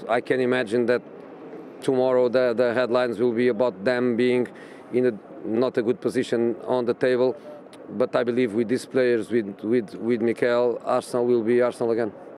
I can imagine that tomorrow the headlines will be about them being in not a good position on the table. But I believe with these players, with Mikel, Arsenal will be Arsenal again.